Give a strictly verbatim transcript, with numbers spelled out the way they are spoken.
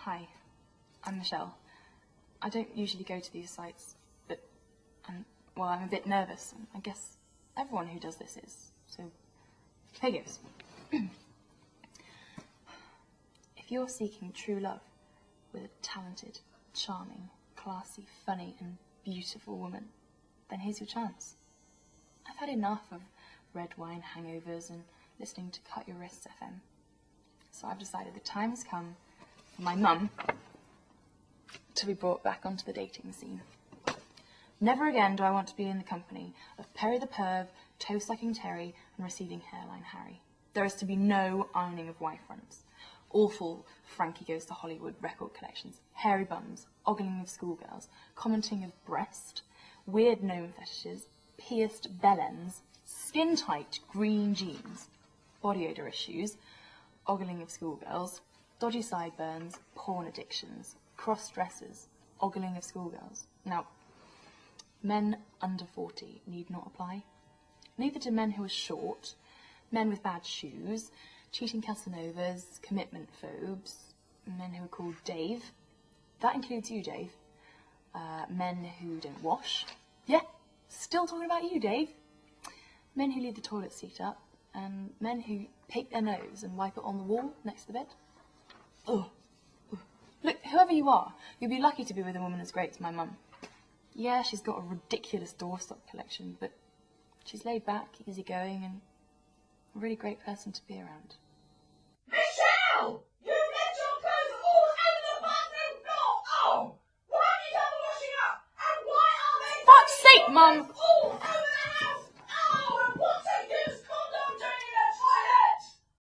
Hi, I'm Michelle. I don't usually go to these sites, but, I'm, well, I'm a bit nervous. I guess everyone who does this is, so here goes. If you're seeking true love with a talented, charming, classy, funny, and beautiful woman, then here's your chance. I've had enough of red wine hangovers and listening to Cut Your Wrists F M. So I've decided the time has come for my mum to be brought back onto the dating scene. Never again do I want to be in the company of Perry the Perv, toe-sucking Terry, and receding hairline Harry. There is to be no ironing of Y fronts. Awful Frankie Goes to Hollywood record collections, hairy bums, ogling of schoolgirls, commenting of breast, weird gnome fetishes, pierced bell ends, skin-tight green jeans, body odour issues, ogling of schoolgirls, dodgy sideburns, porn addictions, cross-dressers, ogling of schoolgirls. Now, men under forty need not apply. Neither do men who are short, men with bad shoes, cheating Casanovas, commitment phobes, men who are called Dave. That includes you, Dave. Uh, men who don't wash. Yeah, still talking about you, Dave. Men who leave the toilet seat up, and men who pick their nose and wipe it on the wall next to the bed. Ugh. Ugh. Look, whoever you are, you'll be lucky to be with a woman as great as my mum. Yeah, she's got a ridiculous doorstop collection, but she's laid back, easygoing, and a really great person to be around. Michelle! You left your clothes all over the bathroom floor! Oh! Why have you done the washing up? And why are they... Fuck's sake, Mum!